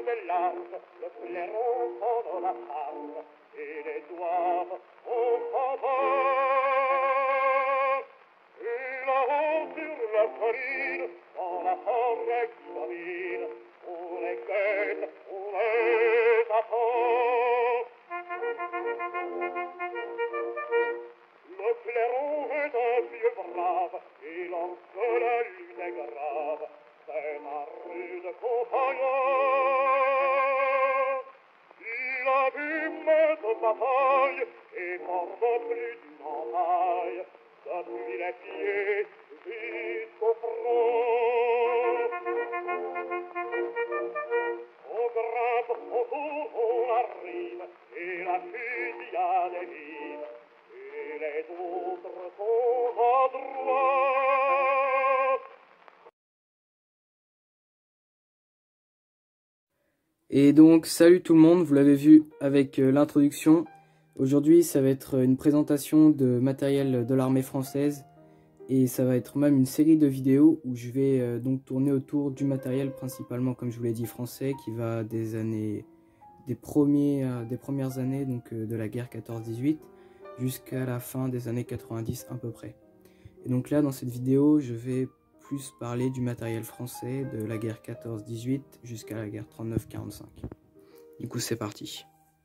des larmes, le clairon pendant la farme, et les doigts au faveur. Et là-haut sur la colline, dans la forêt qui domine, on les guette, on les attend. Le clairon est un vieux brave, et lorsque la lune est grave, c'est un rude compagnon. Il a vu mettre sa taille, et porte plus d'une entaille, depuis les pieds jusqu'au front. On grimpe, on court, on arrive, et la fusillade est vive, et les autres sont à droite. Et donc, salut tout le monde, vous l'avez vu avec l'introduction. Aujourd'hui, ça va être une présentation de matériel de l'armée française. Et ça va être même une série de vidéos où je vais donc tourner autour du matériel principalement, comme je vous l'ai dit, français, qui va des premières années donc, de la guerre 14-18 jusqu'à la fin des années 90 à peu près. Et donc là, dans cette vidéo, je vais plus parler du matériel français de la guerre 14-18 jusqu'à la guerre 39-45. Du coup, c'est parti.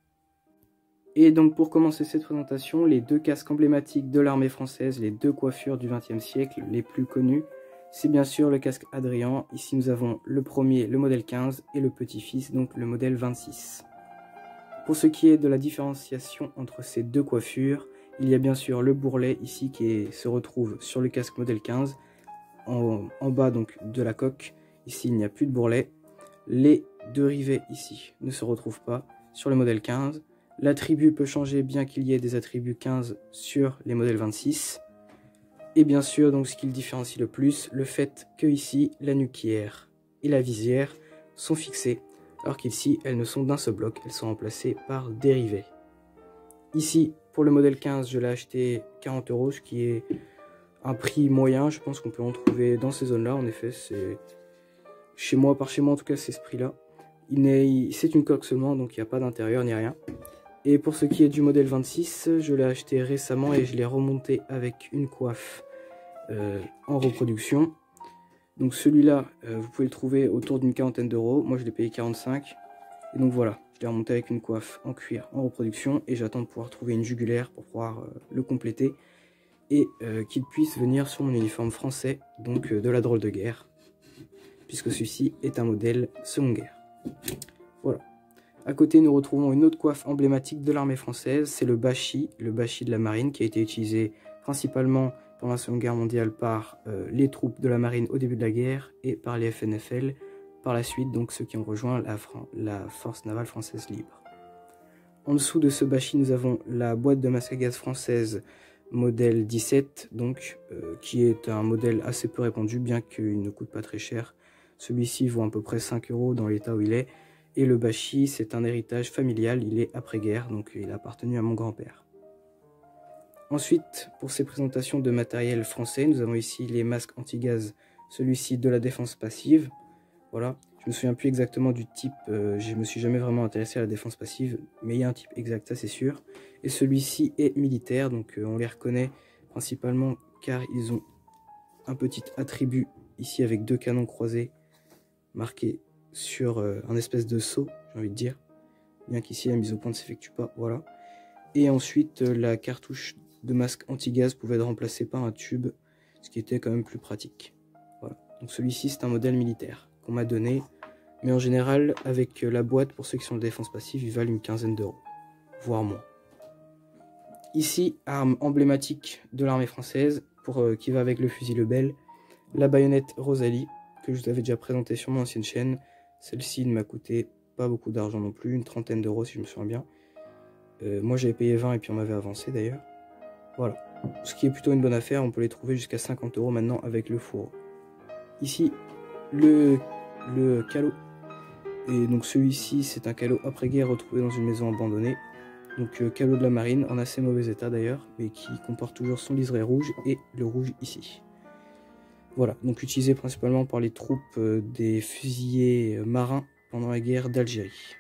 Et donc pour commencer cette présentation, les deux casques emblématiques de l'armée française, les deux coiffures du XXe siècle les plus connues, c'est bien sûr le casque Adrian. Ici nous avons le premier, le modèle 15, et le petit-fils, donc le modèle 26. Pour ce qui est de la différenciation entre ces deux coiffures, il y a bien sûr le bourrelet ici qui se retrouve sur le casque modèle 15, en bas donc de la coque. Ici il n'y a plus de bourrelet. Les deux rivets ici ne se retrouvent pas sur le modèle 15. L'attribut peut changer bien qu'il y ait des attributs 15 sur les modèles 26. Et bien sûr, donc ce qui le différencie le plus, le fait que ici, la nuquière et la visière sont fixées, alors qu'ici, elles ne sont d'un seul bloc, elles sont remplacées par des rivets. Ici, pour le modèle 15, je l'ai acheté 40 €, ce qui est un prix moyen. Je pense qu'on peut en trouver dans ces zones-là, en effet. C'est chez moi, par chez moi en tout cas, c'est ce prix-là. C'est une coque seulement, donc il n'y a pas d'intérieur ni rien. Et pour ce qui est du modèle 26, je l'ai acheté récemment et je l'ai remonté avec une coiffe en reproduction. Donc celui-là, vous pouvez le trouver autour d'une quarantaine d'euros. Moi je l'ai payé 45. Et donc voilà, je l'ai remonté avec une coiffe en cuir en reproduction. Et j'attends de pouvoir trouver une jugulaire pour pouvoir le compléter. Et qu'il puisse venir sur mon uniforme français, donc de la drôle de guerre. Puisque celui-ci est un modèle seconde guerre. Voilà. À côté, nous retrouvons une autre coiffe emblématique de l'armée française, c'est le bashie de la marine, qui a été utilisé principalement pendant la Seconde Guerre mondiale par les troupes de la marine au début de la guerre et par les FNFL par la suite, donc ceux qui ont rejoint la force navale française libre. En dessous de ce bashie, nous avons la boîte de masque à gaz française modèle 17, donc, qui est un modèle assez peu répandu, bien qu'il ne coûte pas très cher. Celui-ci vaut à peu près 5 € dans l'état où il est. Et le bashie, c'est un héritage familial, il est après-guerre, donc il a appartenu à mon grand-père. Ensuite, pour ces présentations de matériel français, nous avons ici les masques anti-gaz, celui-ci de la défense passive. Voilà, je me souviens plus exactement du type, je me suis jamais vraiment intéressé à la défense passive, mais il y a un type exact, ça c'est sûr. Et celui-ci est militaire, donc on les reconnaît principalement car ils ont un petit attribut ici avec deux canons croisés marqués sur un espèce de seau, j'ai envie de dire, bien qu'ici la mise au point ne s'effectue pas, voilà. Et ensuite la cartouche de masque anti-gaz pouvait être remplacée par un tube, ce qui était quand même plus pratique. Voilà. Donc celui-ci c'est un modèle militaire qu'on m'a donné, mais en général avec la boîte, pour ceux qui sont de défense passive, ils valent une quinzaine d'euros, voire moins. Ici, arme emblématique de l'armée française, qui va avec le fusil Lebel, la baïonnette Rosalie, que je vous avais déjà présentée sur mon ancienne chaîne. Celle-ci ne m'a coûté pas beaucoup d'argent non plus, une trentaine d'euros si je me souviens bien. Moi j'avais payé 20 et puis on m'avait avancé d'ailleurs. Voilà, ce qui est plutôt une bonne affaire, on peut les trouver jusqu'à 50 € maintenant avec le fourreau. Ici, le calot, et donc celui-ci c'est un calot après-guerre retrouvé dans une maison abandonnée. Donc calot de la marine, en assez mauvais état d'ailleurs, mais qui comporte toujours son liseré rouge et le rouge ici. Voilà, donc utilisé principalement par les troupes des fusiliers marins pendant la guerre d'Algérie.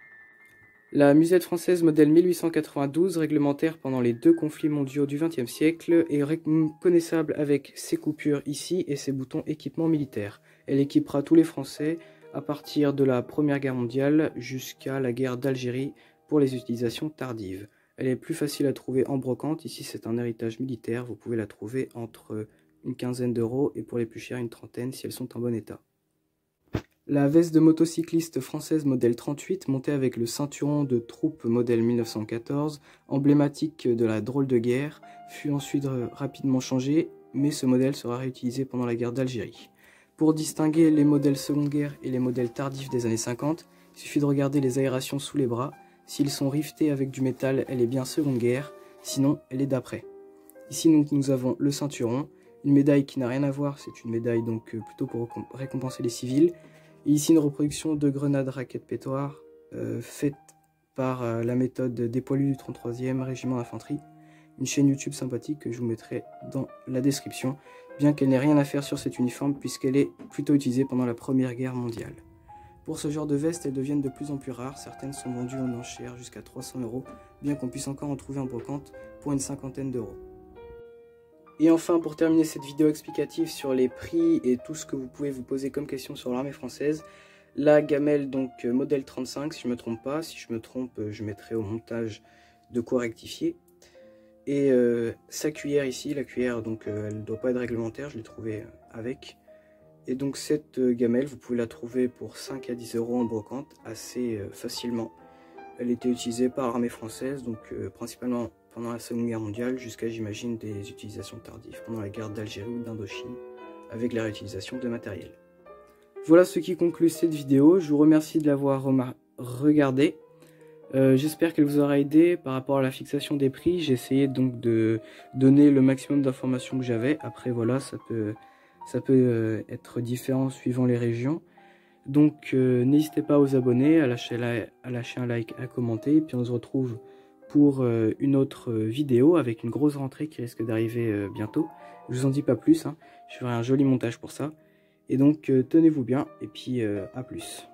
La musette française modèle 1892, réglementaire pendant les 2 conflits mondiaux du XXe siècle, est reconnaissable avec ses coupures ici et ses boutons équipement militaire. Elle équipera tous les Français à partir de la Première Guerre mondiale jusqu'à la guerre d'Algérie pour les utilisations tardives. Elle est plus facile à trouver en brocante, ici c'est un héritage militaire, vous pouvez la trouver entre une quinzaine d'euros et pour les plus chers une trentaine si elles sont en bon état. La veste de motocycliste française modèle 38, montée avec le ceinturon de troupe modèle 1914, emblématique de la drôle de guerre, fut ensuite rapidement changée, mais ce modèle sera réutilisé pendant la guerre d'Algérie. Pour distinguer les modèles seconde guerre et les modèles tardifs des années 50, il suffit de regarder les aérations sous les bras. S'ils sont riftés avec du métal, elle est bien seconde guerre, sinon elle est d'après. Ici nous avons le ceinturon, une médaille qui n'a rien à voir, c'est une médaille donc plutôt pour récompenser les civils. Et ici une reproduction de grenades raquettes pétoires faite par la méthode des poilus du 33e régiment d'infanterie. Une chaîne YouTube sympathique que je vous mettrai dans la description, bien qu'elle n'ait rien à faire sur cet uniforme puisqu'elle est plutôt utilisée pendant la Première Guerre mondiale. Pour ce genre de veste, elles deviennent de plus en plus rares, certaines sont vendues en enchères jusqu'à 300 €, bien qu'on puisse encore en trouver en brocante pour une cinquantaine d'euros. Et enfin, pour terminer cette vidéo explicative sur les prix et tout ce que vous pouvez vous poser comme question sur l'armée française, la gamelle donc modèle 35, si je ne me trompe pas, si je me trompe, je mettrai au montage de quoi rectifier. Et sa cuillère ici, la cuillère donc elle ne doit pas être réglementaire, je l'ai trouvée avec. Et donc cette gamelle, vous pouvez la trouver pour 5 à 10 € en brocante assez facilement. Elle était utilisée par l'armée française, donc principalement pendant la Seconde Guerre mondiale, jusqu'à j'imagine des utilisations tardives, pendant la guerre d'Algérie ou d'Indochine, avec la réutilisation de matériel. Voilà ce qui conclut cette vidéo, je vous remercie de l'avoir regardée. J'espère qu'elle vous aura aidé par rapport à la fixation des prix. J'ai essayé donc de donner le maximum d'informations que j'avais. Après voilà, ça peut être différent suivant les régions. Donc n'hésitez pas à vous abonner, à lâcher un like, à commenter. Et puis on se retrouve pour une autre vidéo avec une grosse rentrée qui risque d'arriver bientôt. Je vous en dis pas plus, hein. Je ferai un joli montage pour ça. Et donc tenez-vous bien et puis à plus.